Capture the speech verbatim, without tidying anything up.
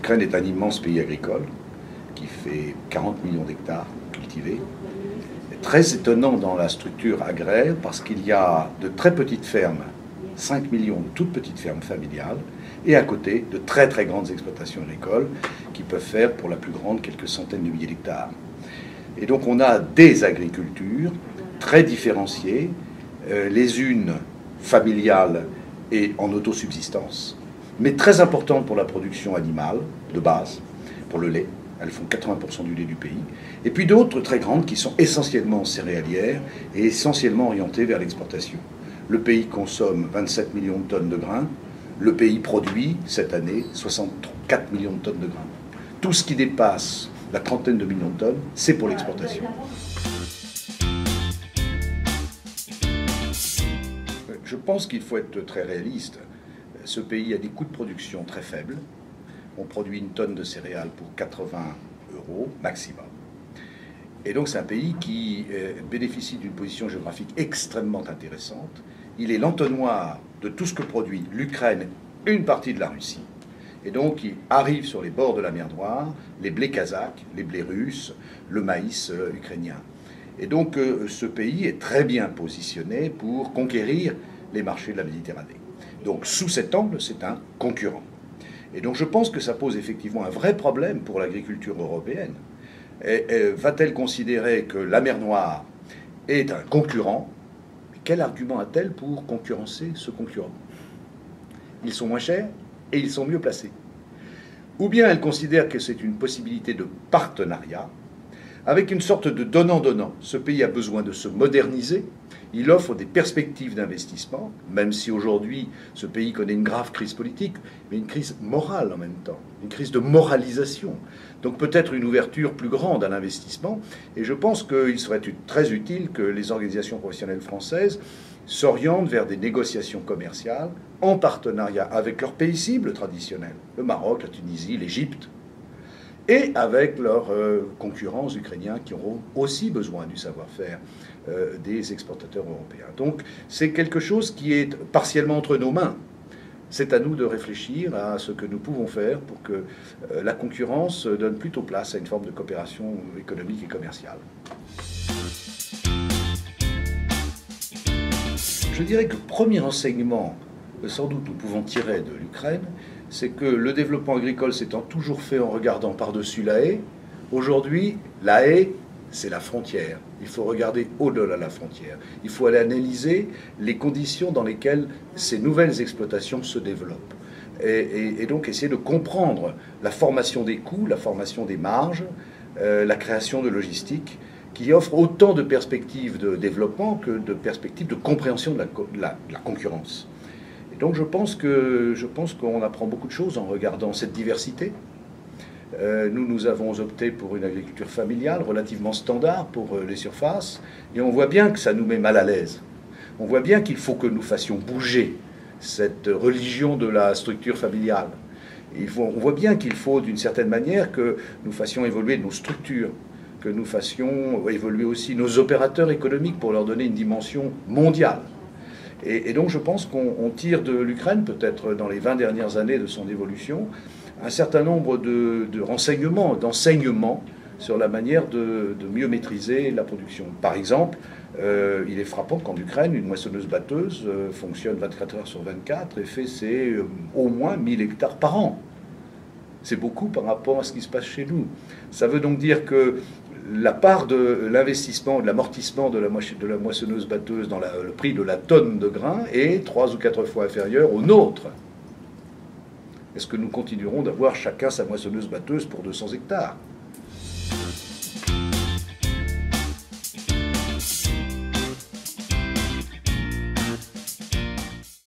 L'Ukraine est un immense pays agricole qui fait quarante millions d'hectares cultivés. Très étonnant dans la structure agraire parce qu'il y a de très petites fermes, cinq millions de toutes petites fermes familiales, et à côté de très très grandes exploitations agricoles qui peuvent faire pour la plus grande quelques centaines de milliers d'hectares. Et donc on a des agricultures très différenciées, euh, les unes familiales et en autosubsistance, mais très importantes pour la production animale de base, pour le lait. Elles font quatre-vingts pour cent du lait du pays. Et puis d'autres très grandes qui sont essentiellement céréalières et essentiellement orientées vers l'exportation. Le pays consomme vingt-sept millions de tonnes de grains. Le pays produit, cette année, soixante-quatre millions de tonnes de grains. Tout ce qui dépasse la trentaine de millions de tonnes, c'est pour l'exportation. Je pense qu'il faut être très réaliste. Ce pays a des coûts de production très faibles. On produit une tonne de céréales pour quatre-vingts euros maximum. Et donc c'est un pays qui euh, bénéficie d'une position géographique extrêmement intéressante. Il est l'entonnoir de tout ce que produit l'Ukraine, une partie de la Russie. Et donc il arrive sur les bords de la mer Noire les blés kazakhs, les blés russes, le maïs euh, ukrainien. Et donc euh, ce pays est très bien positionné pour conquérir les marchés de la Méditerranée. Donc sous cet angle, c'est un concurrent. Et donc je pense que ça pose effectivement un vrai problème pour l'agriculture européenne. Va-t-elle considérer que la mer Noire est un concurrent? Mais quel argument a-t-elle pour concurrencer ce concurrent? Ils sont moins chers et ils sont mieux placés. Ou bien elle considère que c'est une possibilité de partenariat, avec une sorte de donnant-donnant. Ce pays a besoin de se moderniser. Il offre des perspectives d'investissement, même si aujourd'hui ce pays connaît une grave crise politique, mais une crise morale en même temps, une crise de moralisation. Donc peut-être une ouverture plus grande à l'investissement. Et je pense qu'il serait très utile que les organisations professionnelles françaises s'orientent vers des négociations commerciales en partenariat avec leurs pays cibles traditionnels, le Maroc, la Tunisie, l'Égypte, et avec leurs euh, concurrents ukrainiens qui auront aussi besoin du savoir-faire euh, des exportateurs européens. Donc c'est quelque chose qui est partiellement entre nos mains. C'est à nous de réfléchir à ce que nous pouvons faire pour que euh, la concurrence donne plutôt place à une forme de coopération économique et commerciale. Je dirais que le premier enseignement que sans doute nous pouvons tirer de l'Ukraine, c'est que le développement agricole s'étant toujours fait en regardant par-dessus la haie, aujourd'hui, la haie, c'est la frontière. Il faut regarder au-delà de la frontière. Il faut aller analyser les conditions dans lesquelles ces nouvelles exploitations se développent. Et, et, et donc essayer de comprendre la formation des coûts, la formation des marges, euh, la création de logistique, qui offre autant de perspectives de développement que de perspectives de compréhension de la, de la, de la concurrence. Et donc je pense que je pense qu'on apprend beaucoup de choses en regardant cette diversité. Euh, nous, nous avons opté pour une agriculture familiale relativement standard pour euh, les surfaces, et on voit bien que ça nous met mal à l'aise. On voit bien qu'il faut que nous fassions bouger cette religion de la structure familiale. Il faut, on voit bien qu'il faut, d'une certaine manière, que nous fassions évoluer nos structures, que nous fassions évoluer aussi nos opérateurs économiques pour leur donner une dimension mondiale. Et, et donc je pense qu'on tire de l'Ukraine, peut-être dans les vingt dernières années de son évolution, un certain nombre de, de renseignements, d'enseignements sur la manière de, de mieux maîtriser la production. Par exemple, euh, il est frappant qu'en Ukraine, une moissonneuse-batteuse euh, fonctionne vingt-quatre heures sur vingt-quatre et fait ses euh, au moins mille hectares par an. C'est beaucoup par rapport à ce qui se passe chez nous. Ça veut donc dire que la part de l'investissement, de l'amortissement de la, de la moissonneuse-batteuse dans la, le prix de la tonne de grain est trois ou quatre fois inférieur au nôtre. Est-ce que nous continuerons d'avoir chacun sa moissonneuse-batteuse pour deux cents hectares ?